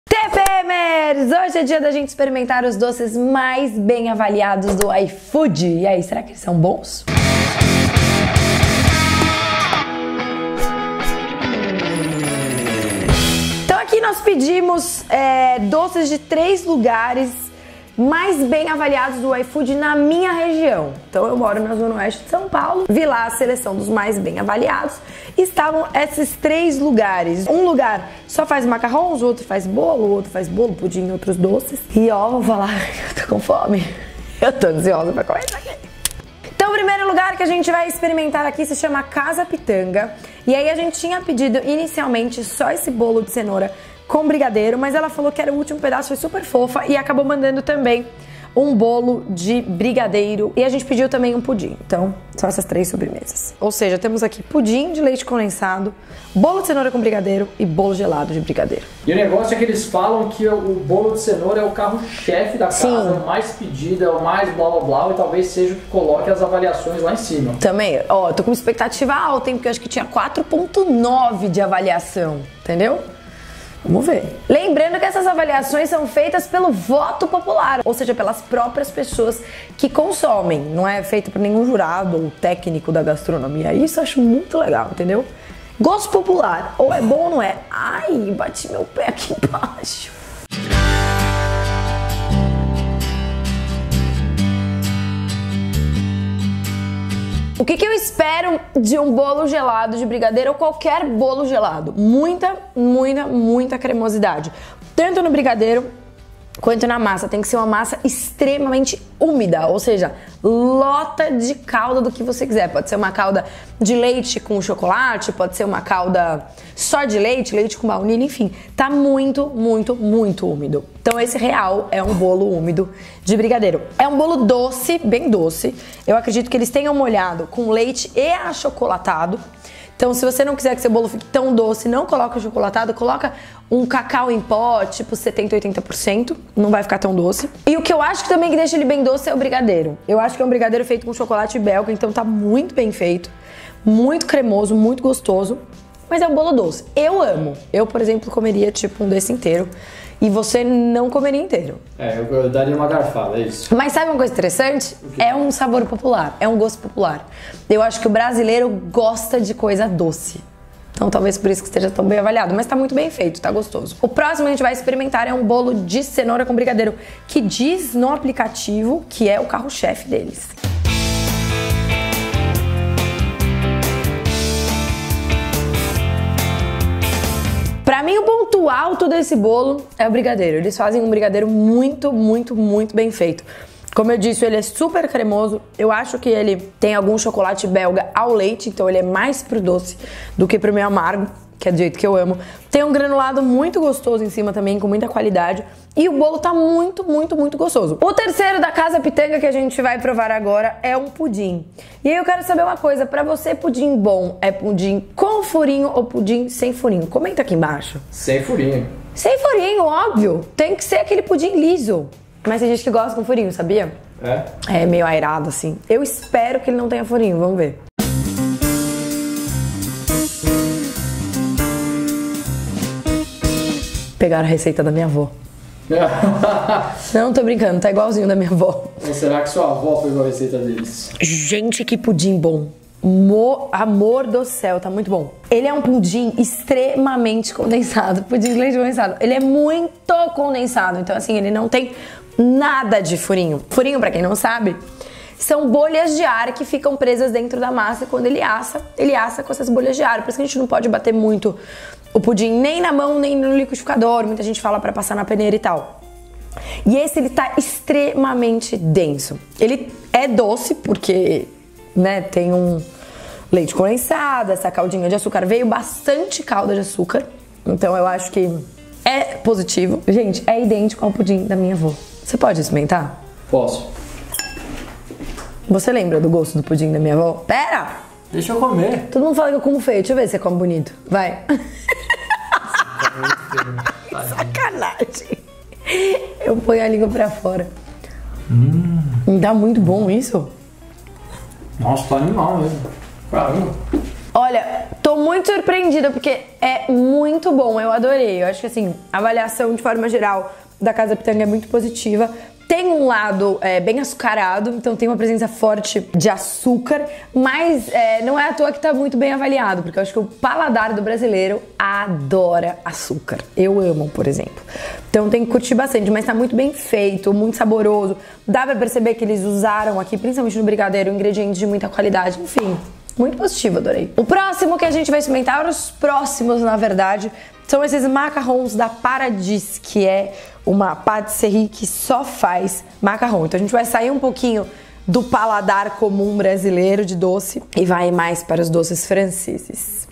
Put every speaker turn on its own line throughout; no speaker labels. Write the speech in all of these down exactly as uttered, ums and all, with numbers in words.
TPMers! Hoje é dia da gente experimentar os doces mais bem avaliados do iFood. E aí, será que eles são bons? Então aqui nós pedimos é, doces de três lugares mais bem avaliados do iFood na minha região. Então eu moro na Zona Oeste de São Paulo, vi lá a seleção dos mais bem avaliados. Estavam esses três lugares. Um lugar só faz macarrões, o outro faz bolo, o outro faz bolo, pudim e outros doces. E ó, vou falar, eu tô com fome. Eu tô ansiosa pra comer isso aqui. Então o primeiro lugar que a gente vai experimentar aqui se chama Casa Pitanga. E aí a gente tinha pedido inicialmente só esse bolo de cenoura com brigadeiro, mas ela falou que era o último pedaço, foi super fofa e acabou mandando também um bolo de brigadeiro e a gente pediu também um pudim. Então, são essas três sobremesas. Ou seja, temos aqui pudim de leite condensado, bolo de cenoura com brigadeiro e bolo gelado de brigadeiro.
E o negócio é que eles falam que o bolo de cenoura é o carro-chefe da casa, é o mais pedido, é o mais blá blá blá e talvez seja o que coloque as avaliações lá em cima.
Também, ó, eu tô com uma expectativa alta, hein, porque eu acho que tinha quatro ponto nove de avaliação, entendeu? Vamos ver. Lembrando que essas avaliações são feitas pelo voto popular, ou seja, pelas próprias pessoas que consomem. Não é feito por nenhum jurado ou técnico da gastronomia. Isso eu acho muito legal, entendeu? Gosto popular. Ou é bom ou não é. Ai, bati meu pé aqui embaixo. O que que eu espero de um bolo gelado de brigadeiro ou qualquer bolo gelado? Muita, muita, muita cremosidade. Tanto no brigadeiro quanto na massa. Tem que ser uma massa extremamente úmida, ou seja, lota de calda do que você quiser. Pode ser uma calda de leite com chocolate, pode ser uma calda só de leite, leite com baunilha, enfim. Tá muito, muito, muito úmido. Então esse real é um bolo úmido de brigadeiro. É um bolo doce, bem doce. Eu acredito que eles tenham molhado com leite e achocolatado. Então, se você não quiser que seu bolo fique tão doce, não coloca o chocolatado, coloca um cacau em pó, tipo setenta, oitenta por cento, não vai ficar tão doce. E o que eu acho que também que deixa ele bem doce é o brigadeiro. Eu acho que é um brigadeiro feito com chocolate belga, então tá muito bem feito, muito cremoso, muito gostoso, mas é um bolo doce. Eu amo. Eu, por exemplo, comeria tipo um desse inteiro. E você não comeria inteiro.
É, eu, eu daria uma garfada, é isso.
Mas sabe uma coisa interessante? É um sabor popular, é um gosto popular. Eu acho que o brasileiro gosta de coisa doce. Então talvez por isso que esteja tão bem avaliado. Mas tá muito bem feito, tá gostoso. O próximo que a gente vai experimentar é um bolo de cenoura com brigadeiro, que diz no aplicativo que é o carro-chefe deles. Pra mim, o ponto alto desse bolo é o brigadeiro. Eles fazem um brigadeiro muito, muito, muito bem feito. Como eu disse, ele é super cremoso. Eu acho que ele tem algum chocolate belga ao leite, então ele é mais pro doce do que pro meio amargo, que é do jeito que eu amo. Tem um granulado muito gostoso em cima também, com muita qualidade. E o bolo tá muito, muito, muito gostoso. O terceiro da Casa Pitanga que a gente vai provar agora é um pudim. E aí eu quero saber uma coisa, pra você pudim bom é pudim com furinho ou pudim sem furinho? Comenta aqui embaixo.
Sem furinho.
Sem furinho, óbvio. Tem que ser aquele pudim liso. Mas tem gente que gosta com furinho, sabia?
É?
É meio airado assim. Eu espero que ele não tenha furinho, vamos ver. Pegaram a receita da minha avó. Não tô brincando, tá igualzinho da minha avó.
Ou será que sua avó pegou a receita deles?
Gente, que pudim bom. Mo, amor do céu, tá muito bom. Ele é um pudim extremamente condensado. Pudim de leite condensado. Ele é muito condensado. Então, assim, ele não tem nada de furinho. Furinho, pra quem não sabe, são bolhas de ar que ficam presas dentro da massa. E quando ele assa, ele assa com essas bolhas de ar. Por isso que a gente não pode bater muito o pudim nem na mão, nem no liquidificador. Muita gente fala pra passar na peneira e tal. E esse, ele tá extremamente denso. Ele é doce, porque, né, tem um leite condensado, essa caldinha de açúcar. Veio bastante calda de açúcar. Então eu acho que é positivo. Gente, é idêntico ao pudim da minha avó. Você pode experimentar?
Posso.
Você lembra do gosto do pudim da minha avó? Pera!
Deixa eu comer.
Todo mundo fala que eu como feio. Deixa eu ver se você come bonito. Vai. Sacanagem. Eu ponho a língua pra fora.
Hum.
Dá muito bom isso.
Nossa, tá animal mesmo. Caramba.
Olha, tô Tô muito surpreendida porque é muito bom, eu adorei. Eu acho que assim, a avaliação de forma geral da Casa Pitanga é muito positiva. Tem um lado é, bem açucarado, então tem uma presença forte de açúcar, mas é, não é à toa que tá muito bem avaliado, porque eu acho que o paladar do brasileiro adora açúcar. Eu amo, por exemplo. Então tem que curtir bastante, mas tá muito bem feito, muito saboroso. Dá pra perceber que eles usaram aqui, principalmente no brigadeiro, ingredientes de muita qualidade, enfim. Muito positivo, adorei. O próximo que a gente vai experimentar, os próximos, na verdade, são esses macarrons da Paradis, que é uma patisserie que só faz macarrão. Então a gente vai sair um pouquinho do paladar comum brasileiro de doce e vai mais para os doces franceses.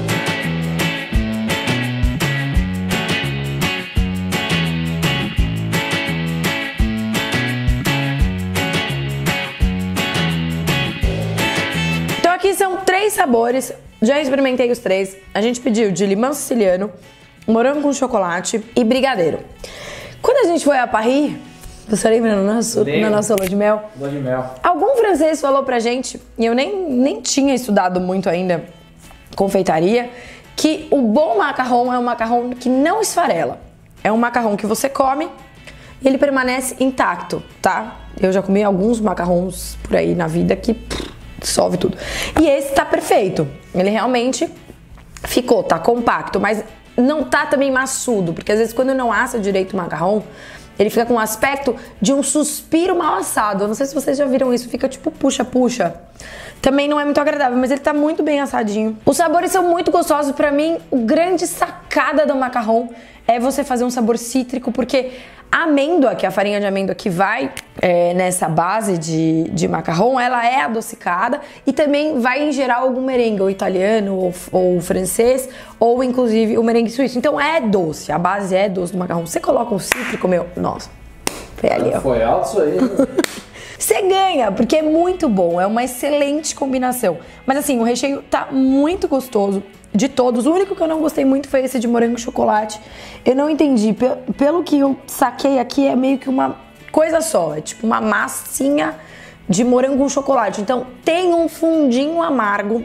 Então aqui são três sabores, já experimentei os três. A gente pediu de limão siciliano, morango com chocolate e brigadeiro. Quando a gente foi a Paris, você lembra no nosso, na nossa lua de mel?
Lua de mel.
Algum francês falou pra gente, e eu nem, nem tinha estudado muito ainda confeitaria, que o bom macarrão é um macarrão que não esfarela. É um macarrão que você come e ele permanece intacto, tá? Eu já comi alguns macarrons por aí na vida que pff, dissolve tudo. E esse tá perfeito. Ele realmente ficou, tá compacto, mas não tá também maçudo, porque às vezes quando não assa direito o macarrão, ele fica com um aspecto de um suspiro mal assado. Eu não sei se vocês já viram isso, fica tipo puxa-puxa. Também não é muito agradável, mas ele tá muito bem assadinho. Os sabores são muito gostosos. Pra mim, o grande sacada do macarrão é você fazer um sabor cítrico, porque a amêndoa, que é a farinha de amêndoa que vai é, nessa base de, de macarrão, ela é adocicada e também vai em geral algum merengue, ou italiano, ou, ou francês, ou inclusive o merengue suíço. Então é doce, a base é doce do macarrão. Você coloca um cítrico, meu, nossa, foi ali, ó.
Foi alto isso aí.
Você ganha, porque é muito bom, é uma excelente combinação. Mas assim, o recheio tá muito gostoso. De todos, o único que eu não gostei muito foi esse de morango e chocolate. Eu não entendi, pelo que eu saquei aqui, é meio que uma coisa só. É tipo uma massinha de morango com chocolate. Então tem um fundinho amargo,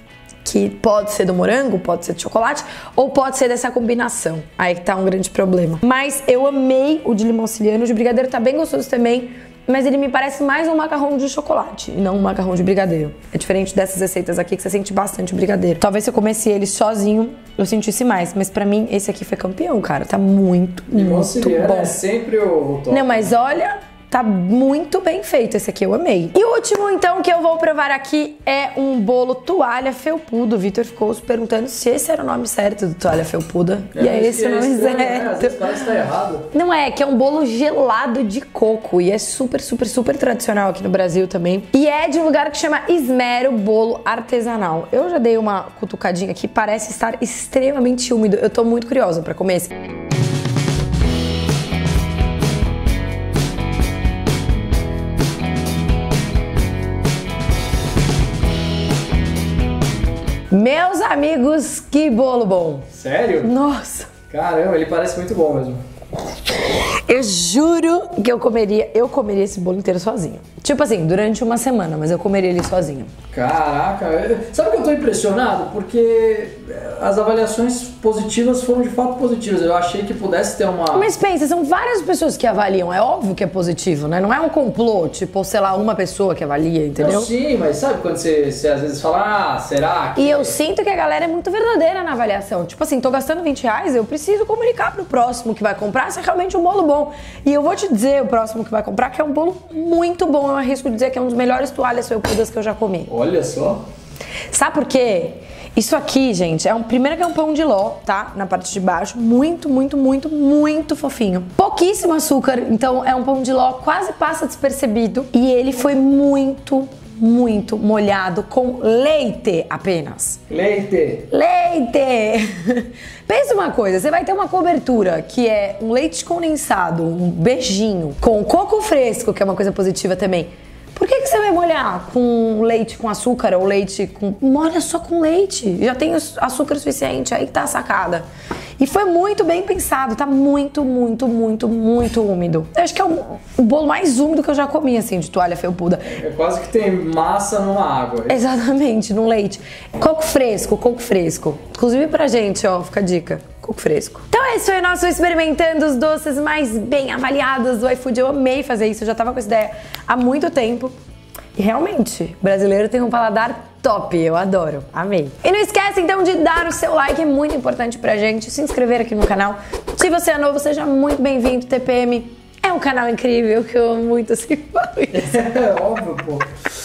que pode ser do morango, pode ser de chocolate, ou pode ser dessa combinação. Aí que tá um grande problema. Mas eu amei o de limão siciliano, o de brigadeiro tá bem gostoso também. Mas ele me parece mais um macarrão de chocolate e não um macarrão de brigadeiro. É diferente dessas receitas aqui que você sente bastante o brigadeiro. Talvez se eu comesse ele sozinho, eu sentisse mais. Mas pra mim, esse aqui foi campeão, cara. Tá muito, muito bom.
É sempre o top.
Não, mas olha, tá muito bem feito. Esse aqui eu amei. E o último, então, que eu vou provar aqui é um bolo toalha felpudo. O Vitor ficou se perguntando se esse era o nome certo do toalha felpuda. É, e é esse o nome certo.
Né? Às vezes parece que tá errado.
Não é, que é um bolo gelado de coco. E é super, super, super tradicional aqui no Brasil também. E é de um lugar que chama Esmero Bolo Artesanal. Eu já dei uma cutucadinha aqui. Parece estar extremamente úmido. Eu tô muito curiosa pra comer esse. Meus amigos, que bolo bom!
Sério?
Nossa!
Caramba, ele parece muito bom mesmo.
Eu juro que eu comeria, eu comeria esse bolo inteiro sozinho. Tipo assim, durante uma semana, mas eu comeria ele sozinho.
Caraca, sabe que eu tô impressionado? Porque as avaliações positivas foram de fato positivas. Eu achei que pudesse ter uma...
Mas pensa, são várias pessoas que avaliam. É óbvio que é positivo, né? Não é um complô, tipo, sei lá, uma pessoa que avalia, entendeu?
Não, sim, mas sabe quando você, você às vezes fala, ah, será que...
E eu sinto que a galera é muito verdadeira na avaliação. Tipo assim, tô gastando vinte reais, eu preciso comunicar pro próximo que vai comprar se é realmente um bolo bom. E eu vou te dizer, o próximo que vai comprar, que é um bolo muito bom. Eu arrisco dizer que é um dos melhores toalhas felpudas que eu já comi.
Olha só.
Sabe por quê? Isso aqui, gente, é um primeiro que é um pão de ló, tá? Na parte de baixo, muito, muito, muito, muito fofinho. Pouquíssimo açúcar, então é um pão de ló, quase passa despercebido. E ele foi muito, muito molhado com leite apenas.
Leite.
Leite! Pensa uma coisa, você vai ter uma cobertura que é um leite condensado, um beijinho, com coco fresco, que é uma coisa positiva também. Por que que você vai molhar com leite com açúcar ou leite com... Molha só com leite, já tem açúcar suficiente, aí que tá a sacada. E foi muito bem pensado, tá muito, muito, muito, muito úmido. Eu acho que é o, o bolo mais úmido que eu já comi, assim, de toalha felpuda.
É quase que tem massa numa água.
Exatamente, no leite. Coco fresco, coco fresco. Inclusive pra gente, ó, fica a dica. Coco fresco. Então esse foi o nosso experimentando os doces mais bem avaliados do iFood. Eu amei fazer isso, eu já tava com essa ideia há muito tempo. E realmente, brasileiro tem um paladar top, eu adoro, amei. E não esquece então de dar o seu like, é muito importante pra gente, se inscrever aqui no canal. Se você é novo, seja muito bem-vindo, T P M é um canal incrível que eu amo muito, assim, falo isso.
É óbvio, pô.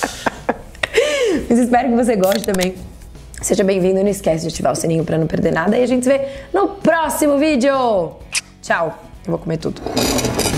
Mas espero que você goste também. Seja bem-vindo, não esquece de ativar o sininho pra não perder nada e a gente se vê no próximo vídeo. Tchau, eu vou comer tudo.